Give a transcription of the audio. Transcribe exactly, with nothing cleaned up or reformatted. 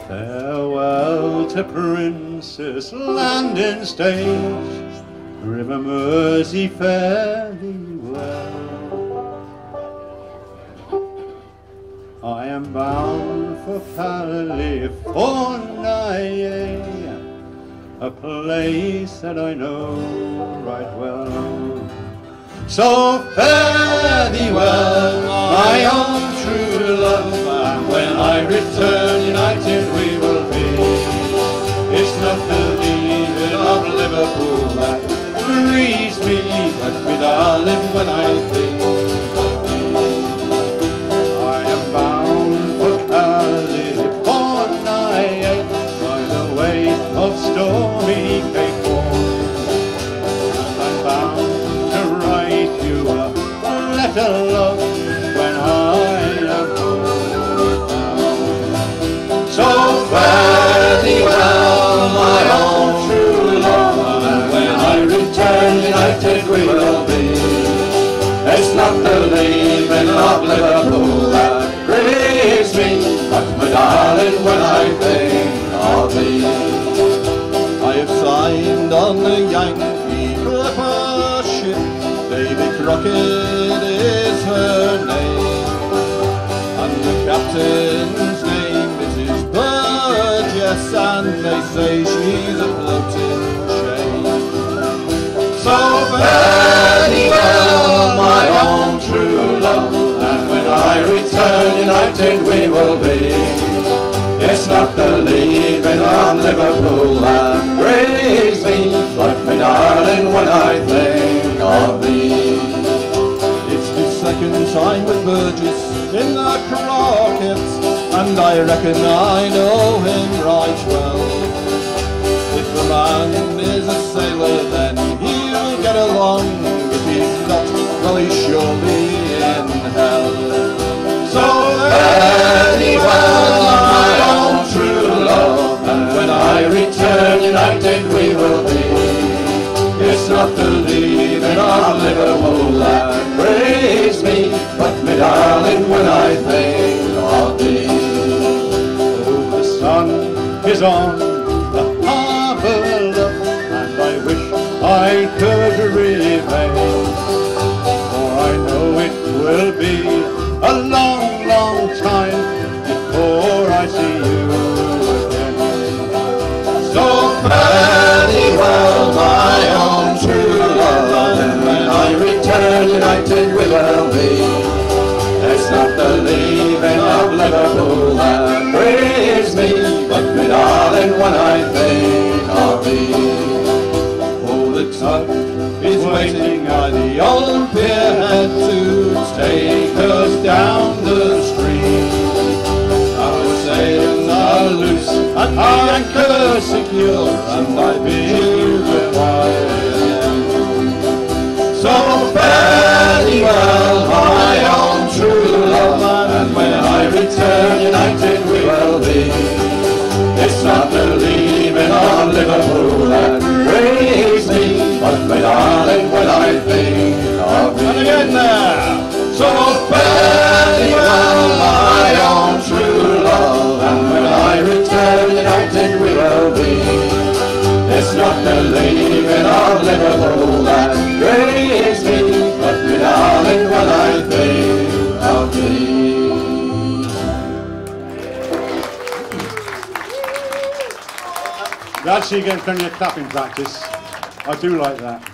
Farewell to Princess Landing Stage, River Mersey, fare thee well. I am bound for California, a place that I know right well. So fare thee well, my own true love, and when I return united we will be. It's not the leaving of Liverpool that grieves me, but me darling when I think of thee. I am bound for California, by the way of stormy Cape Horn, and I'm bound to write you a letter, love, when I am home. So fare thee well, my own true love, and when I return united we will be. It's not the leaving of Liverpool that grieves me, but my darling when I think of thee. I have signed on the Yankee Clipper ship, Davy Crockett is her name, and the captain's name is his Burgess, and they say she's a floating shame. So fare thee well, my own true love, and when I return united we will be. It's not the leaving of Liverpool that grieves me, but my darling when I think of thee. It's the second time with Burgess in the Crockett, and I reckon I know him right well. If the man is a sailor then he'll get along, if he's not, well he's surely in hell. So fare thee well, my own true love, and when I return united we will be. It's not the leaving of Liverpool that grieves me, but me darling when I think of thee. Oh, the sun is on the harbour, love, and I wish I could remain, for I know it will be a long, long time before I see you again. So fare thee well, my own true love, and when I return united we will be. It's not the leaving of Liverpool that grieves me, but me darling when I think of thee. Oh, the tug is waiting by the old pierhead to take us down the stream. Our sails are loose and our anchor secure, and I bid you goodbye. So fare thee well, my own true love, and when I return united we will be. It's not the leaving of Liverpool that grieves me, but my darling when I think of thee. And again now. So fare thee well, my own true love, and when I return united we will be. It's not the leaving of Liverpool that grieves me, but my darling when I think of thee. Glad she gets plenty of clapping practice. I do like that.